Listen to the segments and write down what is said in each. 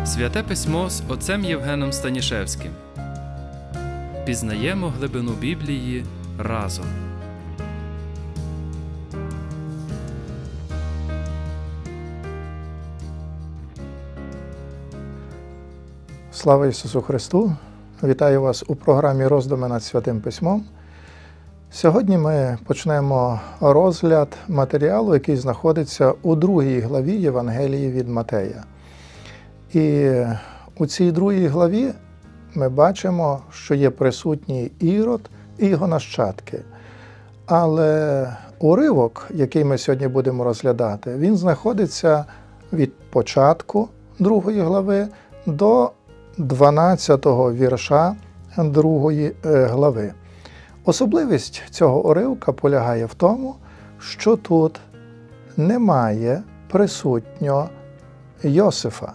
Святе Письмо з отцем Євгеном Станішевським. Пізнаємо глибину Біблії разом. Слава Ісусу Христу! Вітаю вас у програмі «Роздуми над Святим Письмом». Сьогодні ми почнемо розгляд матеріалу, який знаходиться у 2 главі Євангелії від Матея. І у цій 2 главі ми бачимо, що є присутній Ірод і його нащадки. Але уривок, який ми сьогодні будемо розглядати, він знаходиться від початку 2 глави до 12-го вірша 2 глави. Особливість цього уривка полягає в тому, що тут немає присутнього Йосифа.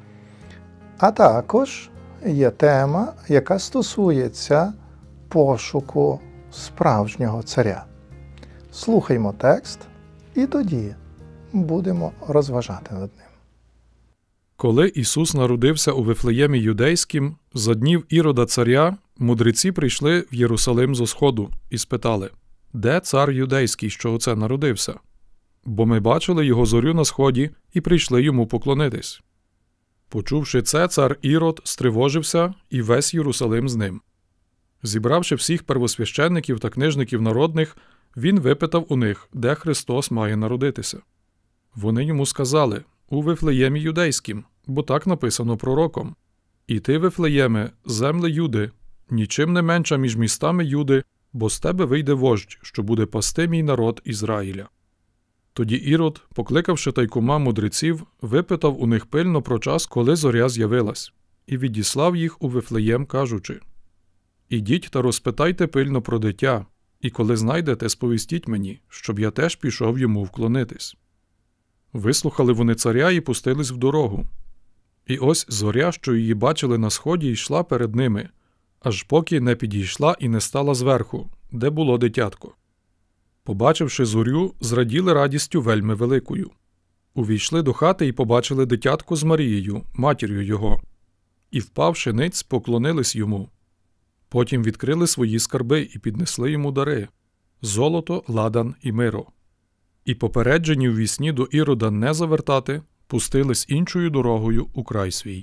А також є тема, яка стосується пошуку справжнього царя. Слухаймо текст і тоді будемо розважати над ним. Коли Ісус народився у Вифлеємі Юдейськім, за днів Ірода царя, мудреці прийшли в Єрусалим зо сходу і спитали: «Де цар юдейський, що оце народився? Бо ми бачили його зорю на сході і прийшли йому поклонитись». Почувши це, цар Ірод стривожився і весь Єрусалим з ним. Зібравши всіх первосвященників та книжників народних, він випитав у них, де Христос має народитися. Вони йому сказали: «У Вифлеємі Юдейськім, бо так написано пророком. І ти, Вифлеєме, земле Юди, нічим не менша між містами Юди, бо з тебе вийде вождь, що буде пасти мій народ Ізраїля». Тоді Ірод, покликавши тайкома мудреців, випитав у них пильно про час, коли зоря з'явилась, і відіслав їх у Вифлеєм, кажучи: «Ідіть та розпитайте пильно про дитя, і коли знайдете, сповістіть мені, щоб я теж пішов йому вклонитись». Вислухали вони царя і пустились в дорогу. І ось зоря, що її бачили на сході, йшла перед ними, аж поки не підійшла і не стала зверху, де було дитятко. Побачивши зорю, зраділи радістю вельми великою. Увійшли до хати і побачили дитятко з Марією, матір'ю його. І, впавши ниць, поклонились йому. Потім відкрили свої скарби і піднесли йому дари – золото, ладан і миро. І, попереджені в вісні до Ірода не завертати, пустились іншою дорогою у край свій.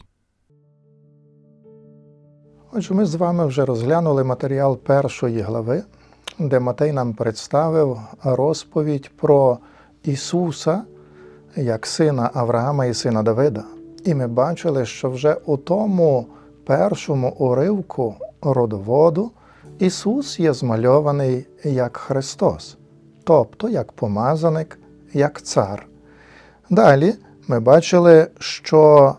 Отже, ми з вами вже розглянули матеріал 1 глави, де Матей нам представив розповідь про Ісуса як сина Авраама і сина Давида. І ми бачили, що вже у тому першому уривку родоводу Ісус є змальований як Христос, тобто як помазаник, як цар. Далі ми бачили, що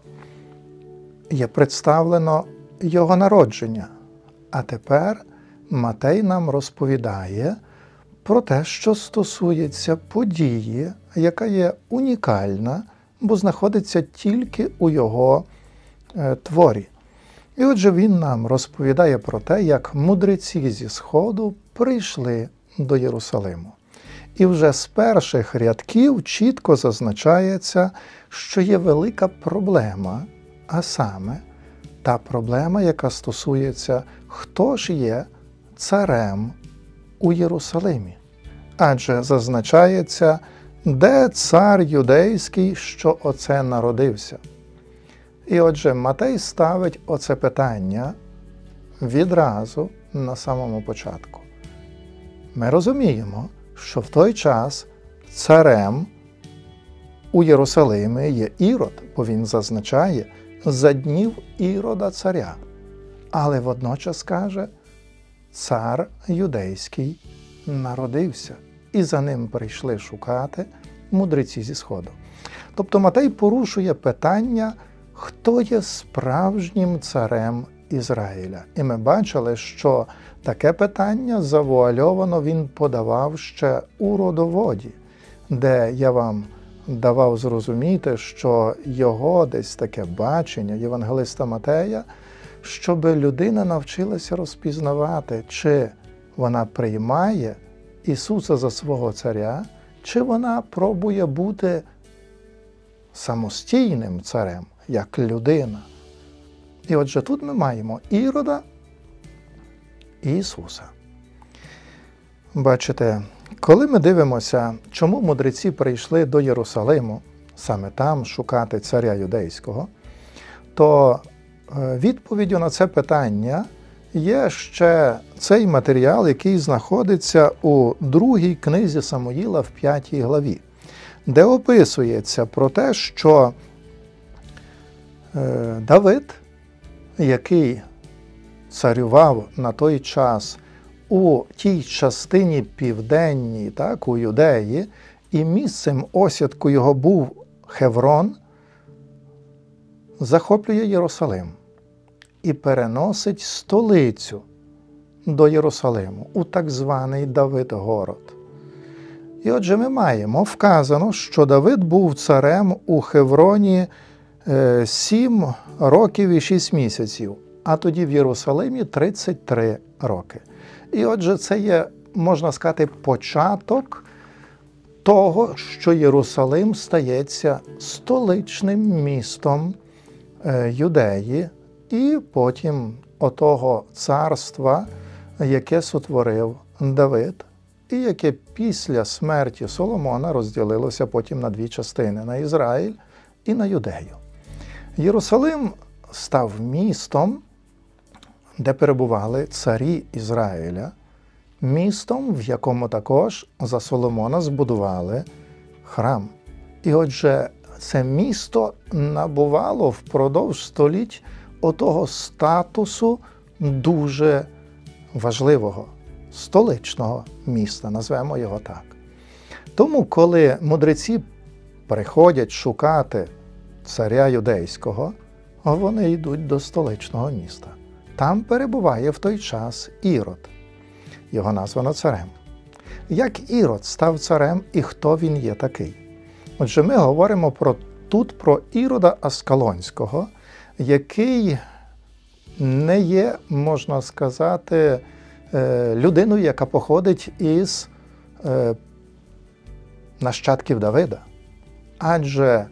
є представлено Його народження. А тепер Матей нам розповідає про те, що стосується події, яка є унікальна, бо знаходиться тільки у його творі. І отже, він нам розповідає про те, як мудреці зі Сходу прийшли до Єрусалиму. І вже з перших рядків чітко зазначається, що є велика проблема, а саме та проблема, яка стосується, хто ж є царем у Єрусалимі. Адже зазначається, де цар юдейський, що оце народився. І отже, Матей ставить оце питання відразу на самому початку. Ми розуміємо, що в той час царем у Єрусалимі є Ірод, бо він зазначає за днів Ірода царя. Але водночас каже, цар юдейський народився, і за ним прийшли шукати мудреці зі Сходу. Тобто Матей порушує питання, хто є справжнім царем Ізраїля. І ми бачили, що таке питання завуальовано він подавав ще у родоводі, де я вам давав зрозуміти, що його десь таке бачення євангелиста Матея, щоб людина навчилася розпізнавати, чи вона приймає Ісуса за свого царя, чи вона пробує бути самостійним царем, як людина. І отже, тут ми маємо Ірода і Ісуса. Бачите, коли ми дивимося, чому мудреці прийшли до Єрусалиму, саме там шукати царя юдейського, то відповіддю на це питання є ще цей матеріал, який знаходиться у 2 книзі Самуїла в 5 главі, де описується про те, що Давид, який царював на той час у тій частині південній, так, у Юдеї, і місцем осідку його був Хеврон, захоплює Єрусалим і переносить столицю до Єрусалиму у так званий Давид-город. І отже, ми маємо вказано, що Давид був царем у Хевроні 7 років і 6 місяців, а тоді в Єрусалимі 33 роки. І отже, це є, можна сказати, початок того, що Єрусалим стається столичним містом Юдеї і потім отого царства, яке сотворив Давид, і яке після смерті Соломона розділилося потім на 2 частини – на Ізраїль і на Юдею. Єрусалим став містом, де перебували царі Ізраїля, містом, в якому також за Соломона збудували храм. І отже, це місто набувало впродовж століть отого статусу дуже важливого, столичного міста, назвемо його так. Тому, коли мудреці приходять шукати царя юдейського, вони йдуть до столичного міста. Там перебуває в той час Ірод. Його названо царем. Як Ірод став царем і хто він є такий? Отже, ми говоримо тут про Ірода Аскалонського, який не є, можна сказати, людиною, яка походить із нащадків Давида. Адже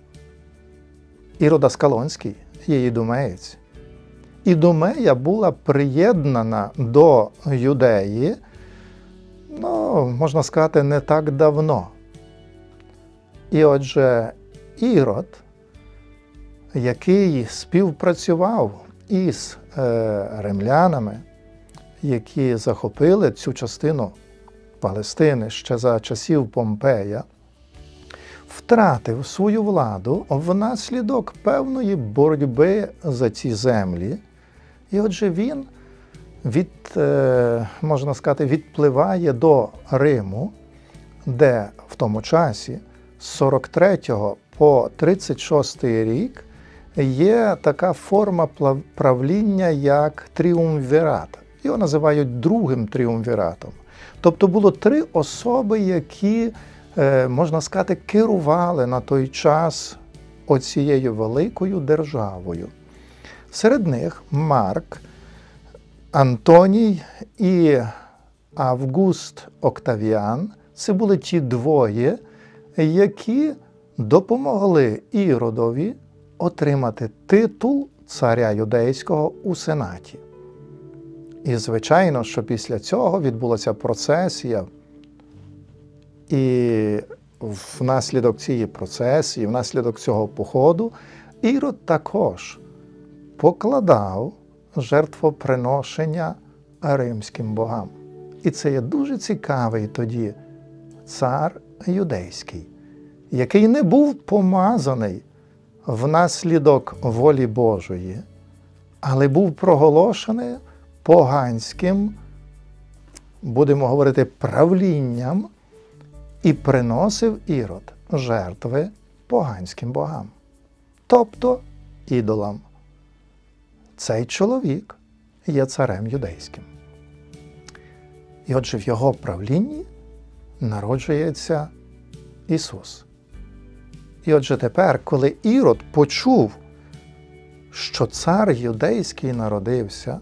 Ірод Аскалонський є ідумеєць. Ідумея була приєднана до Юдеї, можна сказати, не так давно. І отже, Ірод, який співпрацював із римлянами, які захопили цю частину Палестини ще за часів Помпея, втратив свою владу внаслідок певної боротьби за ці землі. І отже, він, можна сказати, відпливає до Риму, де в тому часі з 43 по 36 рік є така форма правління, як тріумвірат. Його називають другим тріумвіратом. Тобто було 3 особи, які, можна сказати, керували на той час оцією великою державою. Серед них Марк, Антоній і Август Октавіан – це були ті двоє, які допомогли Іродові отримати титул царя юдейського у Сенаті. І, звичайно, що після цього відбулася процесія, і внаслідок цієї процесії, внаслідок цього походу, Ірод також покладав жертвоприношення римським богам. І це є дуже цікавий тоді цар юдейський, який не був помазаний внаслідок волі Божої, але був проголошений поганським, будемо говорити, правлінням, і приносив Ірод жертви поганським богам, тобто ідолам. Цей чоловік є царем юдейським. І отже, в його правлінні народжується Ісус. І отже тепер, коли Ірод почув, що цар юдейський народився,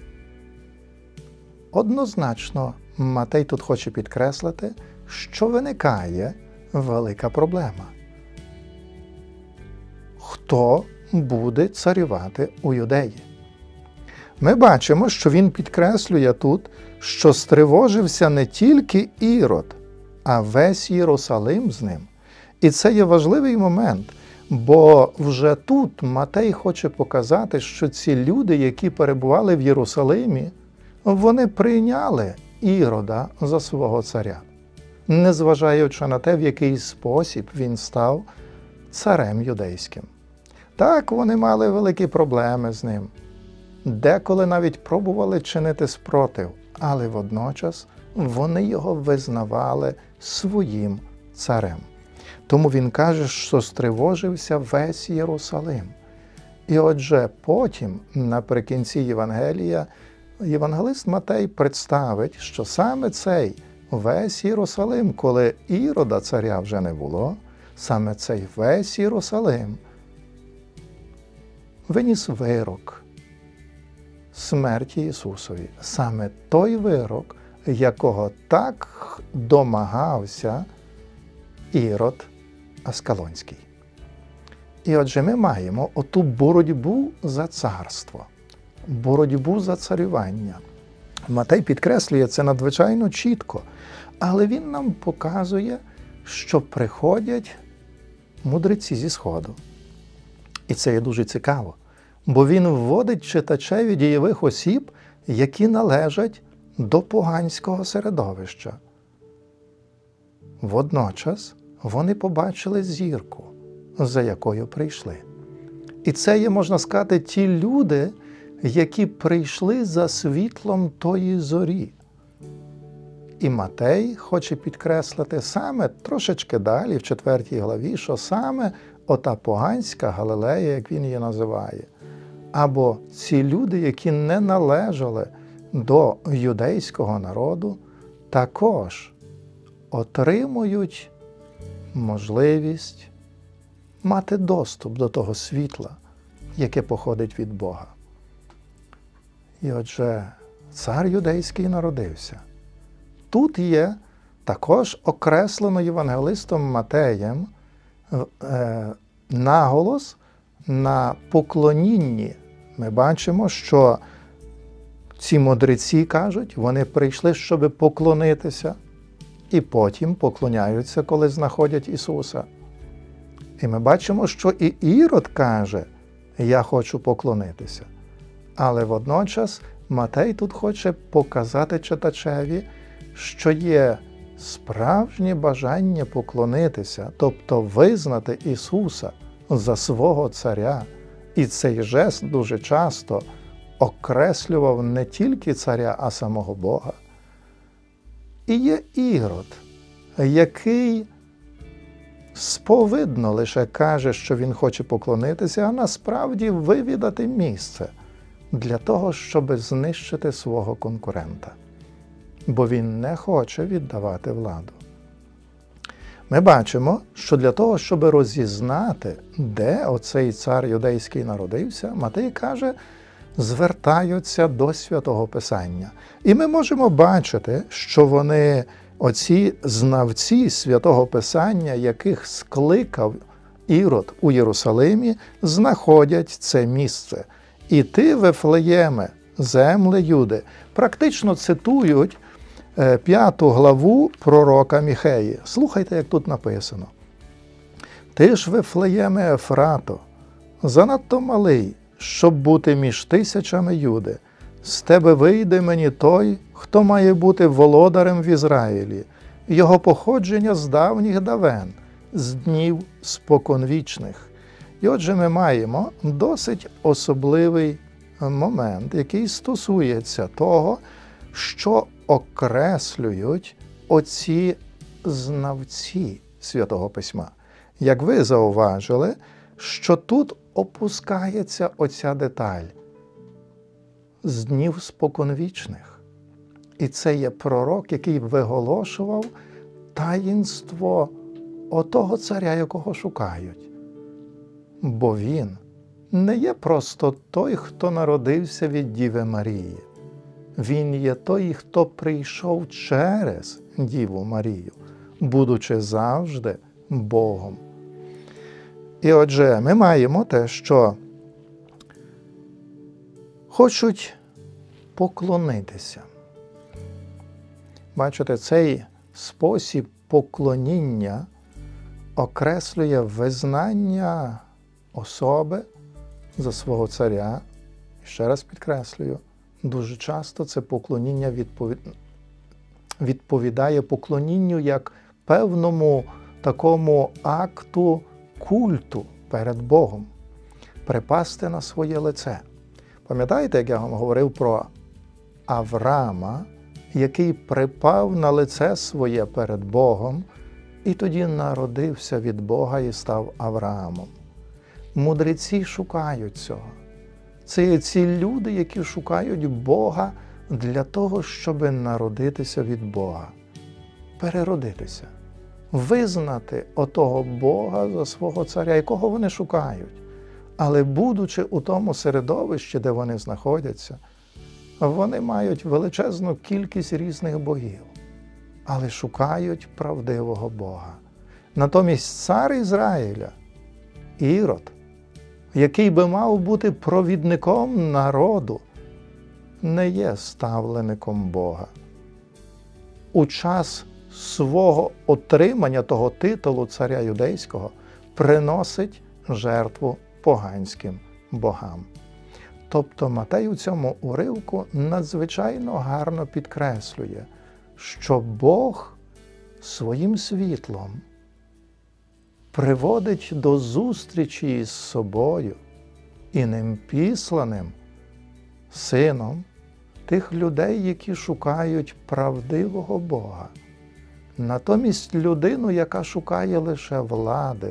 однозначно Матей тут хоче підкреслити, що виникає велика проблема. Хто буде царювати у Юдеї. Ми бачимо, що він підкреслює тут, що стривожився не тільки Ірод, а весь Єрусалим з ним. І це є важливий момент, бо вже тут Матей хоче показати, що ці люди, які перебували в Єрусалимі, вони прийняли Ірода за свого царя, незважаючи на те, в який спосіб він став царем юдейським. Так, вони мали великі проблеми з ним, деколи навіть пробували чинити спротив, але водночас вони його визнавали своїм царем. Тому він каже, що стривожився весь Єрусалим. І отже, потім, наприкінці Євангелія, євангелист Матей представить, що саме цей весь Єрусалим, коли Ірода царя вже не було, саме цей весь Єрусалим виніс вирок смерті Ісусові. Саме той вирок, якого так домагався Ірод Аскалонський. І отже, ми маємо оту боротьбу за царство, боротьбу за царювання. Матей підкреслює це надзвичайно чітко, але він нам показує, що приходять мудреці зі Сходу. І це є дуже цікаво, бо він вводить читачеві дієвих осіб, які належать до поганського середовища. Водночас вони побачили зірку, за якою прийшли. І це є, можна сказати, ті люди, які прийшли за світлом тої зорі. І Матей хоче підкреслити саме трошечки далі, в 4 главі, що саме ота поганська Галилея, як він її називає, або ці люди, які не належали до юдейського народу, також отримують можливість мати доступ до того світла, яке походить від Бога. І отже, цар юдейський народився. Тут є також окреслено євангелистом Матеєм наголос на поклонінні. Ми бачимо, що ці мудреці кажуть, вони прийшли, щоб поклонитися, і потім поклоняються, коли знаходять Ісуса. І ми бачимо, що і Ірод каже, я хочу поклонитися. Але водночас Матей тут хоче показати читачеві, що є справжнє бажання поклонитися, тобто визнати Ісуса за свого царя. І цей жест дуже часто окреслював не тільки царя, а самого Бога. І є Ірод, який сповидно лише каже, що він хоче поклонитися, а насправді вивідати місце для того, щоб знищити свого конкурента. Бо він не хоче віддавати владу. Ми бачимо, що для того, щоб розізнати, де оцей цар юдейський народився, Матей каже, звертаються до Святого Писання. І ми можемо бачити, що вони, оці знавці Святого Писання, яких скликав Ірод у Єрусалимі, знаходять це місце. І ти, Вифлеєме, земле Юди, практично цитують 5 главу пророка Міхеї. Слухайте, як тут написано. Ти ж, Вифлеєме Ефрато, занадто малий, щоб бути між тисячами Юди. З тебе вийде мені той, хто має бути володарем в Ізраїлі. Його походження з давніх давен, з днів споконвічних. І отже, ми маємо досить особливий момент, який стосується того, що окреслюють оці знавці Святого Письма. Як ви зауважили, що тут опускається оця деталь з днів споконвічних. І це є пророк, який виголошував таїнство отого царя, якого шукають. Бо він не є просто той, хто народився від Діви Марії. Він є той, хто прийшов через Діву Марію, будучи завжди Богом. І отже, ми маємо те, що хочуть поклонитися. Бачите, цей спосіб поклоніння окреслює визнання особи за свого царя. І ще раз підкреслюю, дуже часто це поклоніння відповідає поклоніннню як певному такому акту культу перед Богом. Припасти на своє лице. Пам'ятаєте, як я вам говорив про Авраама, який припав на лице своє перед Богом, і тоді народився від Бога і став Авраамом. Мудреці шукають цього. Це є ці люди, які шукають Бога для того, щоб народитися від Бога, переродитися, визнати отого Бога за свого царя, якого вони шукають. Але будучи у тому середовищі, де вони знаходяться, вони мають величезну кількість різних богів, але шукають правдивого Бога. Натомість цар Ізраїля, Ірод, який би мав бути провідником народу, не є ставлеником Бога. У час свого отримання того титулу царя юдейського приносить жертву поганським богам. Тобто Матей у цьому уривку надзвичайно гарно підкреслює, що Бог своїм світлом приводить до зустрічі із собою і ним післаним Сином тих людей, які шукають правдивого Бога. Натомість людину, яка шукає лише влади,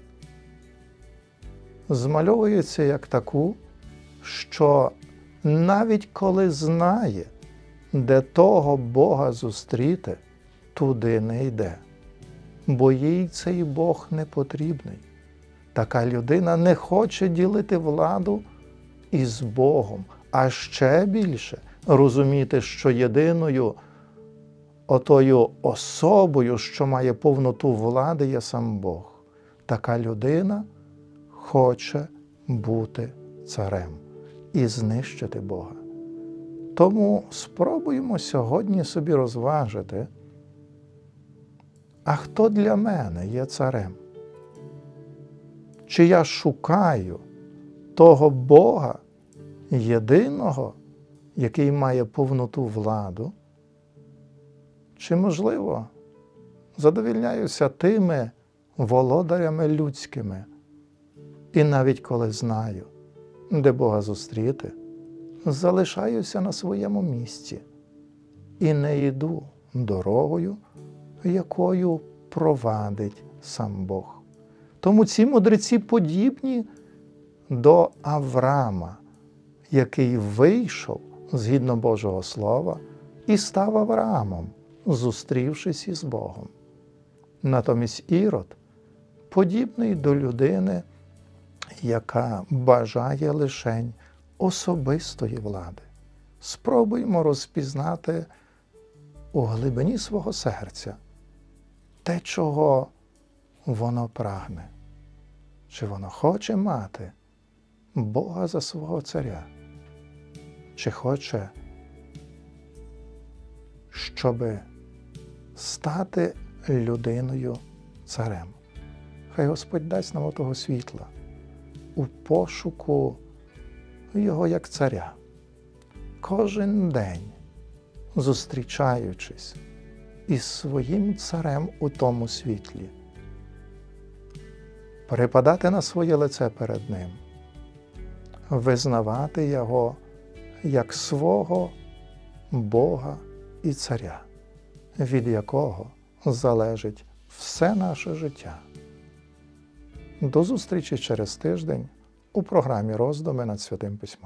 змальовується як таку, що навіть коли знає, де того Бога зустріти, туди не йде, бо їй цей Бог не потрібний. Така людина не хоче ділити владу із Богом, а ще більше розуміти, що єдиною отою особою, що має повноту влади, є сам Бог. Така людина хоче бути царем і знищити Бога. Тому спробуємо сьогодні собі розважити, а хто для мене є царем? Чи я шукаю того Бога, єдиного, який має повноту владу? Чи, можливо, задовільняюся тими володарями людськими, і навіть коли знаю, де Бога зустріти, залишаюся на своєму місці і не йду дорогою, якою провадить сам Бог. Тому ці мудреці подібні до Авраама, який вийшов, згідно Божого Слова, і став Авраамом, зустрівшись із Богом. Натомість Ірод подібний до людини, яка бажає лишень особистої влади. Спробуємо розпізнати у глибині свого серця те, чого воно прагне. Чи воно хоче мати Бога за свого царя? Чи хоче, щоб стати людиною царем? Хай Господь дасть нам отого світла у пошуку Його як царя. Кожен день, зустрічаючись із своїм царем у тому світлі, припадати на своє лице перед Ним, визнавати Його як свого Бога і царя, від якого залежить все наше життя. До зустрічі через тиждень у програмі «Роздуми над Святим Письмом».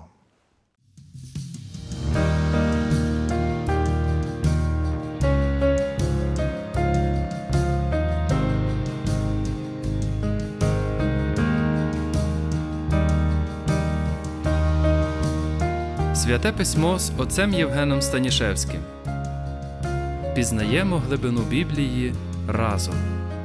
Святе Письмо з отцем Євгеном Станішевським. Пізнаємо глибину Біблії разом.